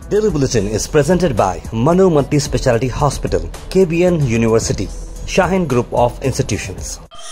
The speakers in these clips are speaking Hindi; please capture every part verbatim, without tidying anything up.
Daily Bulletin is presented by Manu Multi Speciality Hospital, K B N University, Shaheen Group of Institutions.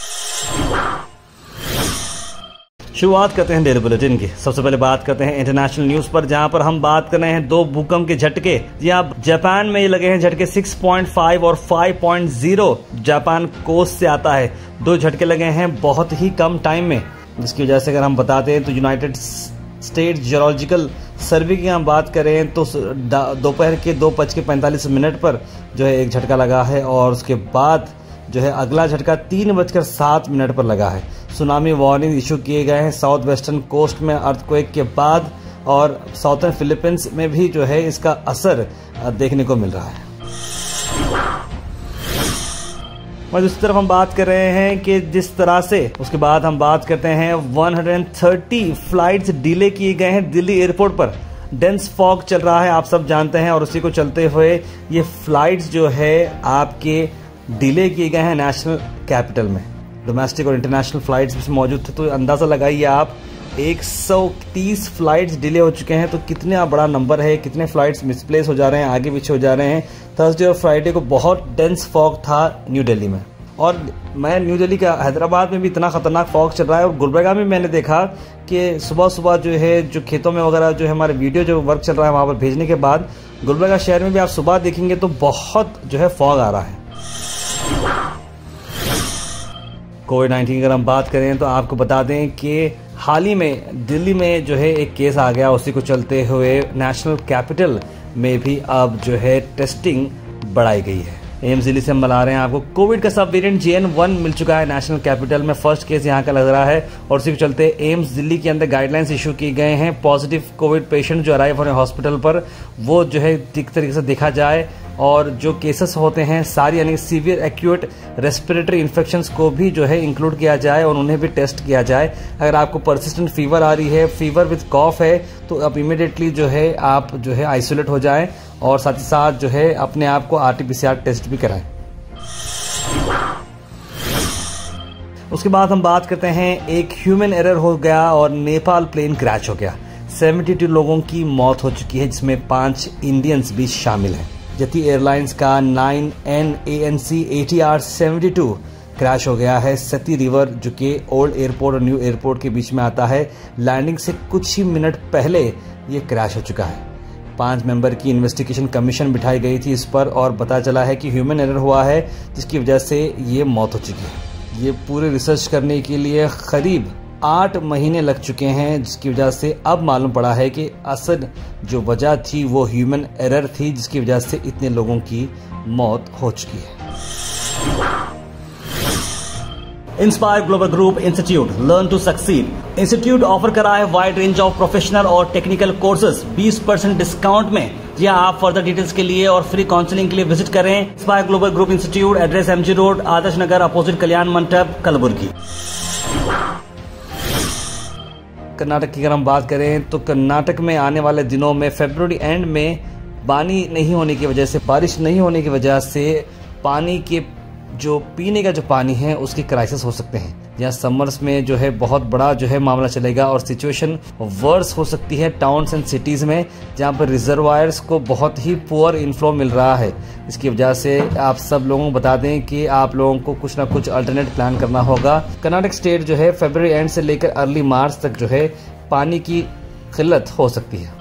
शुरुआत करते हैं डेली बुलेटिन की। सबसे पहले बात करते हैं इंटरनेशनल न्यूज पर, जहां पर हम बात कर रहे हैं दो भूकंप के झटके। जी हाँ, जापान में ये लगे हैं झटके छह पॉइंट पाँच और पाँच पॉइंट शून्य जापान कोस्ट से आता है। दो झटके लगे हैं बहुत ही कम टाइम में, जिसकी वजह से अगर हम बताते हैं तो यूनाइटेड स्टेट जियोलॉजिकल सर्वे की हम बात करें तो दोपहर के दो बज के पैंतालीस मिनट पर जो है एक झटका लगा है, और उसके बाद जो है अगला झटका तीन बजकर सात मिनट पर लगा है। सुनामी वार्निंग इशू किए गए हैं साउथ वेस्टर्न कोस्ट में अर्थक्वेक के बाद, और साउथर्न फिलीपींस में भी जो है इसका असर देखने को मिल रहा है। और दूसरी तरफ हम बात कर रहे हैं कि जिस तरह से उसके बाद हम बात करते हैं एक सौ तीस फ्लाइट्स डिले किए गए हैं दिल्ली एयरपोर्ट पर। डेंस फॉग चल रहा है, आप सब जानते हैं, और उसी को चलते हुए ये फ्लाइट्स जो है आपके डिले किए गए हैं नेशनल कैपिटल में। डोमेस्टिक और इंटरनेशनल फ्लाइट्स भी मौजूद थे, तो अंदाज़ा लगाइए आप एक सौ तीस फ्लाइट्स डिले हो चुके हैं। तो कितना बड़ा नंबर है, कितने फ्लाइट्स मिसप्लेस हो जा रहे हैं, आगे पीछे हो जा रहे हैं। थर्सडे और फ्राइडे को बहुत डेंस फॉग था न्यू दिल्ली में, और मैं न्यू दिल्ली का हैदराबाद में भी इतना खतरनाक फॉग चल रहा है। और गुलबर्गा में मैंने देखा कि सुबह सुबह जो है जो खेतों में वगैरह जो है हमारे वीडियो जो वर्क चल रहा है वहाँ पर भेजने के बाद गुलबर्गा शहर में भी आप सुबह देखेंगे तो बहुत जो है फॉग आ रहा है। कोविड नाइन्टीन की अगर हम बात करें तो आपको बता दें कि हाल ही में दिल्ली में जो है एक केस आ गया, उसी को चलते हुए नेशनल कैपिटल में भी अब जो है टेस्टिंग बढ़ाई गई है। एम्स दिल्ली से हम मिला रहे हैं आपको कोविड का sub variant J N one मिल चुका है नेशनल कैपिटल में। फर्स्ट केस यहाँ का लग रहा है, और उसी के चलते एम्स दिल्ली के अंदर गाइडलाइंस इशू किए गए हैं। पॉजिटिव कोविड पेशेंट जो अराइव हो रहे हैं हॉस्पिटल पर, वो जो है ठीक तरीके से देखा जाए, और जो केसेस होते हैं सारी यानी सीवियर एक्यूट रेस्पिरेटरी इन्फेक्शंस को भी जो है इंक्लूड किया जाए और उन्हें भी टेस्ट किया जाए। अगर आपको परसिस्टेंट फीवर आ रही है, फीवर विद कॉफ है, तो आप इमीडिएटली जो है आप जो है आइसोलेट हो जाएं, और साथ ही साथ जो है अपने आप को R T P C R test भी कराएं। उसके बाद हम बात करते हैं एक ह्यूमन एरर हो गया और नेपाल प्लेन क्रैश हो गया। बहत्तर लोगों की मौत हो चुकी है, जिसमें पांच इंडियंस भी शामिल हैं। जती एयरलाइंस का nine N A N C A T R seventy two crash हो गया है सती रिवर, जो कि ओल्ड एयरपोर्ट और न्यू एयरपोर्ट के बीच में आता है। लैंडिंग से कुछ ही मिनट पहले ये क्रैश हो चुका है। पांच मेंबर की इन्वेस्टिगेशन कमीशन बिठाई गई थी इस पर, और पता चला है कि ह्यूमन एरर हुआ है, जिसकी वजह से ये मौत हो चुकी है। ये पूरे रिसर्च करने के लिए करीब आठ महीने लग चुके हैं, जिसकी वजह से अब मालूम पड़ा है कि असल जो वजह थी वो ह्यूमन एरर थी, जिसकी वजह से इतने लोगों की मौत हो चुकी है। Inspire Global Group Institute Learn to Succeed Institute offer करा है वाइड रेंज ऑफ प्रोफेशनल और टेक्निकल कोर्सेज बीस परसेंट डिस्काउंट में। जी हाँ, आप फर्दर डिटेल्स के लिए और फ्री काउंसलिंग के लिए विजिट करें Inspire Global Group Institute, address MG road, Adarsh Nagar, opposite Kalyan Mandap, Kalaburagi. Karnataka की अगर हम बात करें तो कर्नाटक में आने वाले दिनों में फरवरी एंड में पानी नहीं होने की वजह से, बारिश नहीं होने की वजह से पानी के जो पीने का जो पानी है उसकी क्राइसिस हो सकते हैं। यहाँ समर्स में जो है बहुत बड़ा जो है मामला चलेगा, और सिचुएशन वर्स हो सकती है टाउन्स एंड सिटीज में, जहाँ पर रिजर्वायर्स को बहुत ही पुअर इनफ्लो मिल रहा है। इसकी वजह से आप सब लोगों को बता दें कि आप लोगों को कुछ ना कुछ अल्टरनेट प्लान करना होगा। कर्नाटक स्टेट जो है फरवरी एंड से लेकर अर्ली मार्च तक जो है पानी की किल्लत हो सकती है।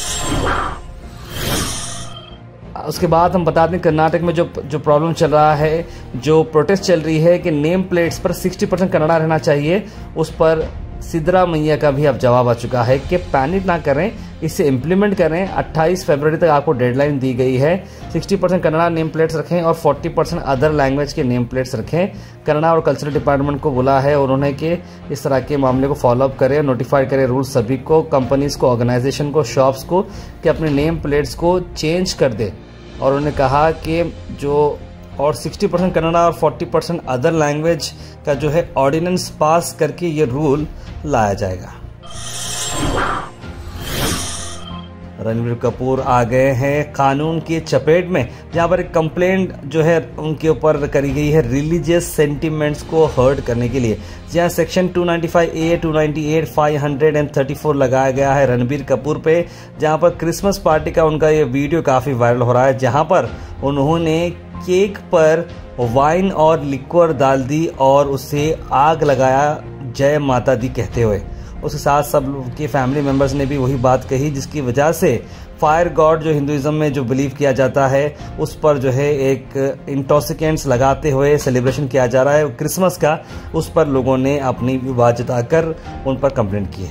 उसके बाद हम बता दें कर्नाटक में जो जो प्रॉब्लम चल रहा है, जो प्रोटेस्ट चल रही है कि नेम प्लेट्स पर साठ परसेंट कन्नड़ा रहना चाहिए, उस पर सिद्धरामैया का भी अब जवाब आ चुका है कि पैनिक ना करें, इसे इम्प्लीमेंट करें। अट्ठाईस फरवरी तक आपको डेडलाइन दी गई है। साठ परसेंट कन्नड़ा नेम प्लेट्स रखें और चालीस परसेंट अदर लैंग्वेज के नेम प्लेट्स रखें। कन्नड़ा और कल्चरल डिपार्टमेंट को बोला है उन्होंने कि इस तरह के मामले को फॉलोअप करें, नोटिफाई करें रूल्स सभी को, कंपनीज को, ऑर्गेनाइजेशन को, शॉप्स को, कि अपने नेम प्लेट्स को चेंज कर दे। और उन्होंने कहा कि जो और साठ परसेंट कन्नड़ा और चालीस परसेंट अदर लैंग्वेज का जो है ऑर्डिनेंस पास करके ये रूल लाया जाएगा। रणबीर कपूर आ गए हैं कानून की चपेट में, जहां पर एक कंप्लेंट जो है उनके ऊपर करी गई है रिलीजियस सेंटिमेंट्स को हर्ट करने के लिए, जहां section two ninety five A, two ninety eight, five thirty four लगाया गया है रणबीर कपूर पे, जहां पर क्रिसमस पार्टी का उनका ये वीडियो काफ़ी वायरल हो रहा है, जहां पर उन्होंने केक पर वाइन और लिक्वर डाल दी और उसे आग लगाया जय माता दी कहते हुए। उसके साथ सब के फैमिली मेंबर्स ने भी वही बात कही, जिसकी वजह से फायर गॉड जो हिंदुइज्म में जो बिलीव किया जाता है उस पर जो है एक इंटॉक्सिकेंट्स लगाते हुए सेलिब्रेशन किया जा रहा है क्रिसमस का, उस पर लोगों ने अपनी विवाद जताकर उन पर कंप्लेंट की है।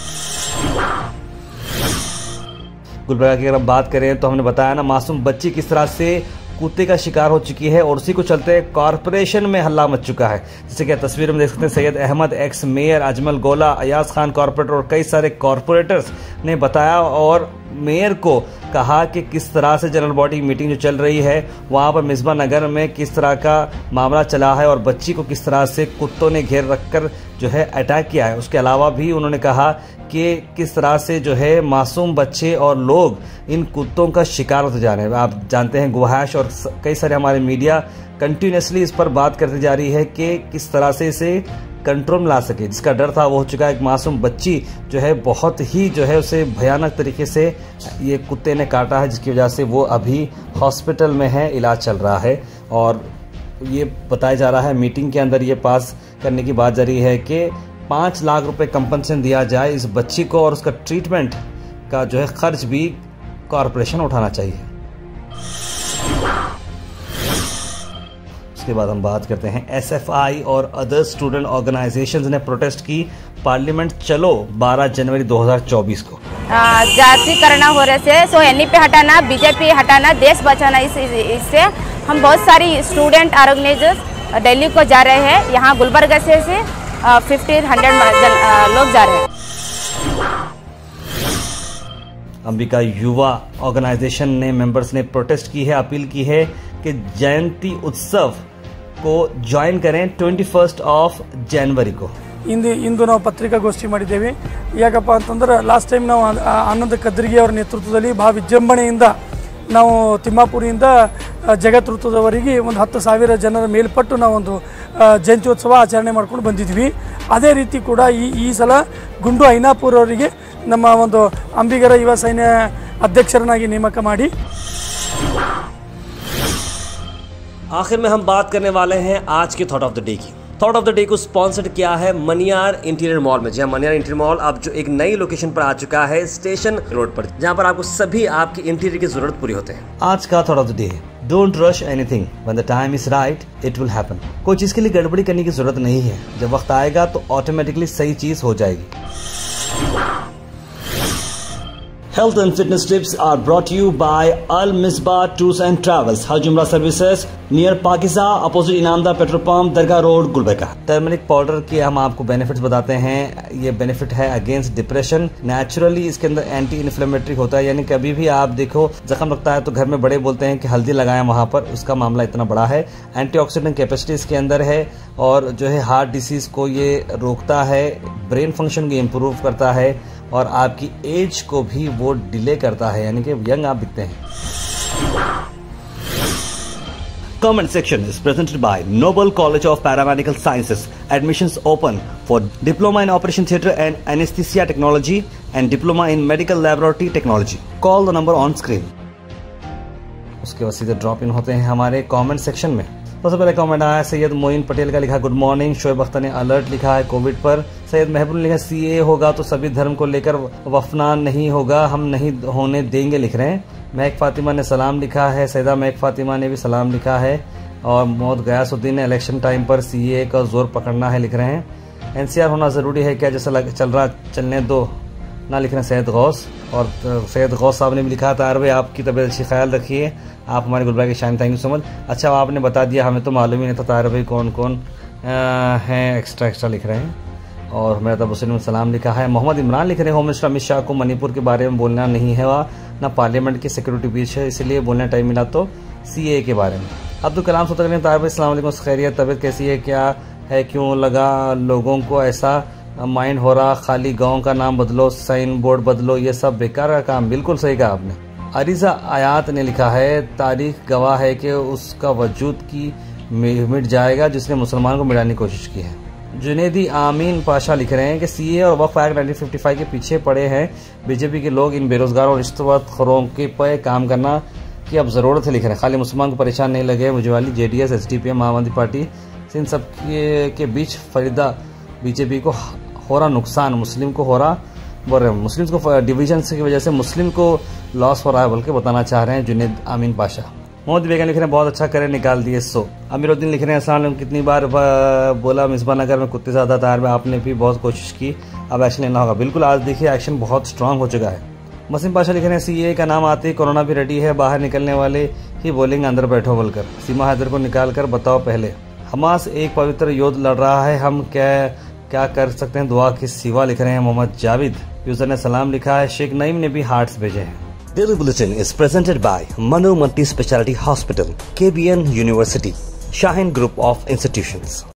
गुलबर्गा की अगर हम बात करें तो हमने बताया ना मासूम बच्ची किस तरह से कुत्ते का शिकार हो चुकी है और उसी को चलते कॉरपोरेशन में हल्ला मच चुका है। जैसे कि तस्वीर में देख सकते हैं Syed Ahmed, ex mayor Ajmal Gola, Ayaz Khan corporator और कई सारे कॉरपोरेटर्स ने बताया और मेयर को कहा कि किस तरह से जनरल बॉडी मीटिंग जो चल रही है वहाँ पर मिसबा नगर में किस तरह का मामला चला है और बच्ची को किस तरह से कुत्तों ने घेर रखकर जो है अटैक किया है। उसके अलावा भी उन्होंने कहा कि किस तरह से जो है मासूम बच्चे और लोग इन कुत्तों का शिकार होते जा रहे हैं। आप जानते हैं गुहाश और कई सारे हमारे मीडिया कंटिन्यूसली इस पर बात करती जा रही है कि किस तरह से इसे कंट्रोल में ला सके। जिसका डर था वो हो चुका है। एक मासूम बच्ची जो है बहुत ही जो है उसे भयानक तरीके से ये कुत्ते ने काटा है, जिसकी वजह से वो अभी हॉस्पिटल में है, इलाज चल रहा है। और ये बताया जा रहा है मीटिंग के अंदर ये पास करने की बात जारी है कि पाँच लाख रुपए कंपनसेशन दिया जाए इस बच्ची को और उसका ट्रीटमेंट का जो है खर्च भी कॉरपोरेशन उठाना चाहिए। उसके बाद हम बात करते हैं एस एफ आई और अदर स्टूडेंट ऑर्गेनाइजेशंस ने प्रोटेस्ट की पार्लियामेंट चलो बारह जनवरी दो हज़ार चौबीस को। जातीकरण हो रहे से सो एन ई पी हटाना, बीजेपी हटाना, देश बचाना, इस इससे हम बहुत सारी स्टूडेंट ऑर्गेनाइजर्स दिल्ली को जा रहे हैं। यहाँ गुलबर्गा से से फिफ्टीन हंड्रेड लोग जा रहे हैं। अंबिका युवा ऑर्गेनाइजेशन ने मेंबर्स ने प्रोटेस्ट की है, अपील की है कि जयंती उत्सव को ज्वाइन करें ट्वेंटी फर्स्ट ऑफ जनवरी को। ಇಂದು ಇಂದು ನಾವು ಪತ್ರಿಕಾಗೋಷ್ಠಿ ಮಾಡಿದ್ದೇವೆ। ಯಾಕಪ್ಪ ಅಂತಂದ್ರೆ ಲಾಸ್ಟ್ ಟೈಮ್ ನಾವು ಆನಂದ್ ಕದ್ರಿಗೆ ಅವರ ನೇತೃತ್ವದಲ್ಲಿ ಭಾಳ ವಿಜೃಂಭಣೆಯಿಂದ ನಾವು ತಿಮ್ಮಾಪುರಿಯಿಂದ ಜಗತ್ತೃತ್ವದವರೆಗೆ ಒಂದು ಹತ್ತು ಸಾವಿರ ಜನರ ಮೇಲ್ಪಟ್ಟು ನಾವೊಂದು ಜಯಂತ್ಯೋತ್ಸವ ಆಚರಣೆ ಮಾಡ್ಕೊಂಡು ಬಂದಿದ್ವಿ। ಅದೇ ರೀತಿ ಕೂಡ ಈ ಈ ಸಲ ಗುಂಡು ಐನಾಪುರ ಅವರಿಗೆ ನಮ್ಮ ಒಂದು ಅಂಬಿಗರ ಯುವ ಸೈನ್ಯ ಅಧ್ಯಕ್ಷರನ್ನಾಗಿ ನೇಮಕ ಮಾಡಿ। आखिर में हम बात करने वाले हैं आज के थॉट ऑफ द डे की। थॉट ऑफ द डे को स्पॉन्सर्ड किया है मनियार इंटीरियर मॉल में। जहां मनियार इंटीरियर मॉल अब जो एक नई लोकेशन पर आ चुका है स्टेशन रोड पर, जहां पर आपको सभी आपकी इंटीरियर की जरूरत पूरी होते हैं। आज का thought of the day, don't rush anything, when the time is right it will happen. कोई चीज के लिए गड़बड़ी करने की जरूरत नहीं है, जब वक्त आएगा तो ऑटोमेटिकली सही चीज हो जाएगी। Health and fitness tips are brought to you by Al Misbah Tours and Travels, Haj Umrah Services, near Pakiza, opposite Inamdar petrol pump, दरगाह रोड, गुलबर्गा। टर्मरिक पाउडर के हम आपको बेनिफिट्स बताते हैं। ये बेनिफिट है अगेंस्ट डिप्रेशन। नेचुरली इसके अंदर एंटी इन्फ्लेमेटरी होता है, यानी कभी भी आप देखो जख्म लगता है तो घर में बड़े बोलते हैं कि हल्दी लगाएं वहाँ पर, उसका मामला इतना बड़ा है। एंटीऑक्सीडेंट कैपेसिटी इसके अंदर है और जो है हार्ट डिसीज को ये रोकता है, ब्रेन फंक्शन को इम्प्रूव करता है और आपकी एज को भी वो डिले करता है, यानी कि यंग आप दिखते हैं। Comment section is presented by Noble College of Paramedical Sciences. Admissions open for Diploma in Operation Theatre and Anesthesia Technology and Diploma in Medical Laboratory Technology. Call the number on screen. उसके बाद सीधे ड्रॉप इन होते हैं हमारे कमेंट सेक्शन में। सबसे पहले कमेंट आया सैयद मोइन पटेल का, लिखा गुड मॉर्निंग। शोएब अख्तर ने अलर्ट लिखा है कोविड पर। सैयद महबूब ने लिखा सीए होगा तो सभी धर्म को लेकर वफना नहीं होगा, हम नहीं होने देंगे, लिख रहे हैं। महक फातिमा ने सलाम लिखा है। सैदा महक फातिमा ने भी सलाम लिखा है। और मोहम्मद गयासुद्दीन ने इलेक्शन टाइम पर सीए का जोर पकड़ना है, लिख रहे हैं। एनसीआर होना ज़रूरी है क्या, जैसा चल रहा चलने दो ना, लिख रहे हैं सैयद गौस। और सैयद गौस साहब ने भी लिखा था, अरे आपकी तबीयत अच्छी, ख्याल रखिए, आप हमारे गुलबर्गा के शान, थैंक यू सो मच। अच्छा आपने बता दिया, हमें तो मालूम ही नहीं था तार भाई कौन कौन हैं, एक्स्ट्रा एक्स्ट्रा लिख रहे हैं। और मेरा तब हुसैन सलाम लिखा है। मोहम्मद इमरान लिख रहे हैं होम मिनिस्टर अमित शाह को मणिपुर के बारे में बोलना नहीं है, वह ना पार्लियामेंट की सिक्योरिटी बीच है, इसलिए बोलने टाइम मिला तो सीए के बारे में। अब्दुल कलाम सोतक ने तार भाई अस्सलाम वालेकुम, खैरियत, तबीयत कैसी है, क्या है, क्यों लगा लोगों को ऐसा माइंड हो रहा, खाली गांव का नाम बदलो, साइन बोर्ड बदलो, ये सब बेकार का काम। बिल्कुल सही कहा आपने। अरीजा आयात ने लिखा है, तारीख गवाह है कि उसका वजूद की मिट जाएगा जिसने मुसलमान को मिटाने की कोशिश की है। जुनेदी आमीन पाशा लिख रहे हैं कि सीए और Waqf act nineteen fifty five के पीछे पड़े हैं बीजेपी के लोग। इन बेरोजगारों और रिश्वतखोरों के पे काम करना की अब जरूरत है, लिख रहे हैं। खाली मुसलमान को परेशान नहीं लगे मुझे वाली जेडीएस, एसडीपीएम, आम आदमी पार्टी, इन सब के, के बीच फरीदा बीजेपी को हो रहा नुकसान, मुस्लिम को हो रहा, बोल रहे मुस्लिम को डिवीजन की वजह से मुस्लिम को लॉस हो रहा है, बल्कि बताना चाह रहे हैं जुनेद आमीन पाशा। मोहम्मद बेगम लिख रहे हैं, बहुत अच्छा करे निकाल दिए सो। अमीरुद्दीन लिख रहे हैं, अस्सलाम वालेकुम, कितनी बार बोला मिसबा नगर में कुत्ते ज़्यादा तार में, आपने भी बहुत कोशिश की, अब एक्शन लेना होगा। बिल्कुल, आज देखिए एक्शन बहुत स्ट्रांग हो चुका है। मसीम पाशा लिख रहे हैं, सीए का नाम आते ही कोरोना भी रेडी है, बाहर निकलने वाले ही बोलेंगे अंदर बैठो बोलकर। सीमा हैदर को निकाल कर बताओ पहले। हमास एक पवित्र युद्ध लड़ रहा है, हम क्या क्या कर सकते हैं, दुआ की सिवा, लिख रहे हैं मोहम्मद जाविद। यूजर ने सलाम लिखा है, शेख नईम ने भी हार्ट्स भेजे हैं। Daily Bulletin is presented by Manu Multi Speciality Hospital, K B N University, Shaheen Group of Institutions.